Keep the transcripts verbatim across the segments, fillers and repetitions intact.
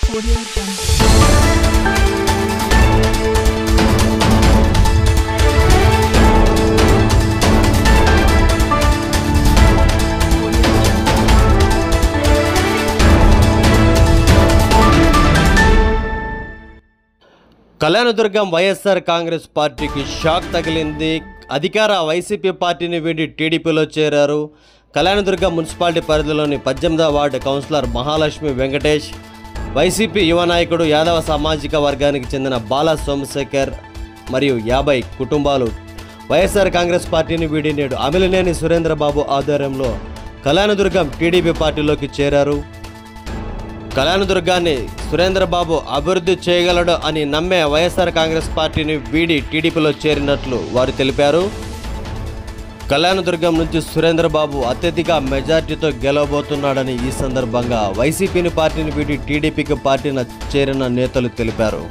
కళ్యాణదుర్గం వైఎస్ఆర్ కాంగ్రెస్ పార్టీకి షాక్ తగిలింది. అధికార వైసీపీ పార్టీని వీడి టీడీపీలో చేరారు. కళ్యాణదుర్గం మున్సిపాలిటీ పరిధిలోని పద్దెనిమిదవ వార్డు కౌన్సిలర్ మహాలక్ష్మి వెంకటేష్, వైసీపీ యువ నాయకుడు యాదవ సామాజిక వర్గానికి చెందిన బాల సోమశేఖర్ మరియు యాభై కుటుంబాలు వైఎస్ఆర్ కాంగ్రెస్ పార్టీని వీడి నేడు అమిలినేని సురేంద్రబాబు ఆధ్వర్యంలో కళ్యాణదుర్గం టీడీపీ పార్టీలోకి చేరారు. కళ్యాణదుర్గాన్ని సురేంద్రబాబు అభివృద్ధి చేయగలడు అని నమ్మే వైఎస్ఆర్ కాంగ్రెస్ పార్టీని వీడి టీడీపీలో చేరినట్లు వారు తెలిపారు. కళ్యాణదుర్గం నుంచి సురేంద్రబాబు అత్యధిక మెజార్టీతో గెలవబోతున్నాడని ఈ సందర్భంగా వైసీపీని పార్టీని వీడి టీడీపీకి పార్టీని చేరిన నేతలు తెలిపారు.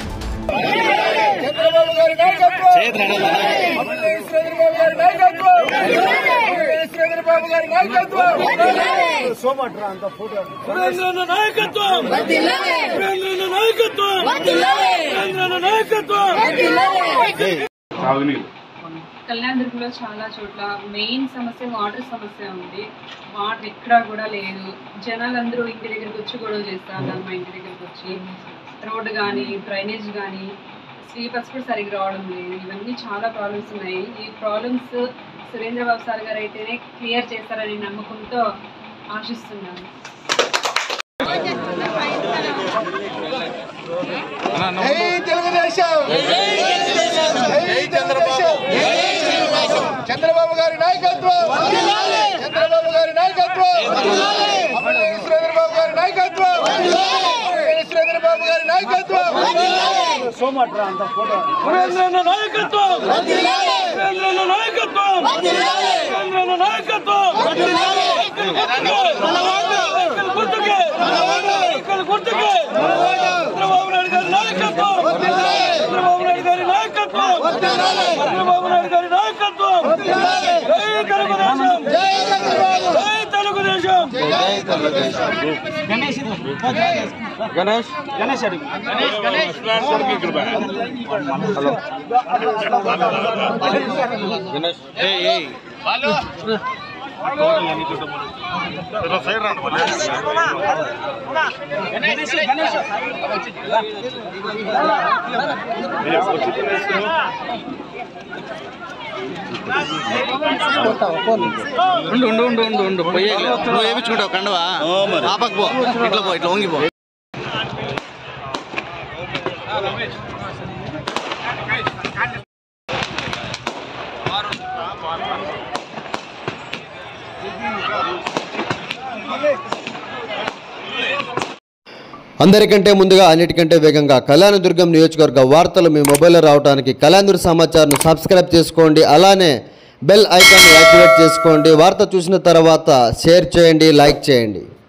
కళ్యాణదుర్గంలో చాలా చోట్ల మెయిన్ సమస్య వాటర్ సమస్య ఉంది. వాటర్ ఎక్కడా కూడా లేదు. జనాలందరూ ఇంటి దగ్గరికి వచ్చి గొడవ చేస్తారు. మా ఇంటి దగ్గరికి వచ్చి రోడ్డు కానీ డ్రైనేజ్ కానీ స్వీపర్స్ కూడా సరిగ్గా రావడం లేదు. ఇవన్నీ చాలా ప్రాబ్లమ్స్ ఉన్నాయి. ఈ ప్రాబ్లమ్స్ సురేంద్రబాబు సార్ గారు అయితేనే క్లియర్ చేస్తారని నమ్మకంతో ఆశిస్తున్నాను. చంద్రబాబు గారి నాయకత్వం, చంద్రబాబు గారి నాయకత్వం, సురేంద్రబాబు గారి నాయకత్వం, సురేంద్రబాబు గారి నాయకత్వం, సోమట్రా అంత ఫోటో సురేంద్ర నాయకత్వం, సురేంద్ర నాయకత్వం, సురేంద్ర నాయకత్వం, గుర్తుకే గుర్తుకే చంద్రబాబు నాయుడు గారి నాయకత్వం, చంద్రబాబు నాయుడు గారి నాయకత్వం, చంద్రబాబు నాయుడు గారి నాయకత్వం. జై తెలుగుదేశం, జై తెలుగుదేశం, జై తెలుగుదేశం. గణేష్ గణేష్ గణేష్ గణేష్ హలో గణేష్ ఏ హలో సైడ్ రండి గణేష్ గణేష్ ఉండు ఉండు ఉండు ఉండు ఉండు పోయే నువ్వు వేయించుకుంటావు కండవా ఆపకు పో, ఇట్లా పో, ఇట్లా వంగిపో. అందరికంటే ముందుగా అన్నిటికంటే వేగంగా కళ్యాణదుర్గం నియోజకవర్గ వార్తలు మీ మొబైల్లో రావడానికి కళ్యాణదుర్గ సమాచారాన్ని సబ్స్క్రైబ్ చేసుకోండి. అలానే బెల్ ఐకాన్ యాక్టివేట్ చేసుకోండి. వార్త చూసిన తర్వాత షేర్ చేయండి, లైక్ చేయండి.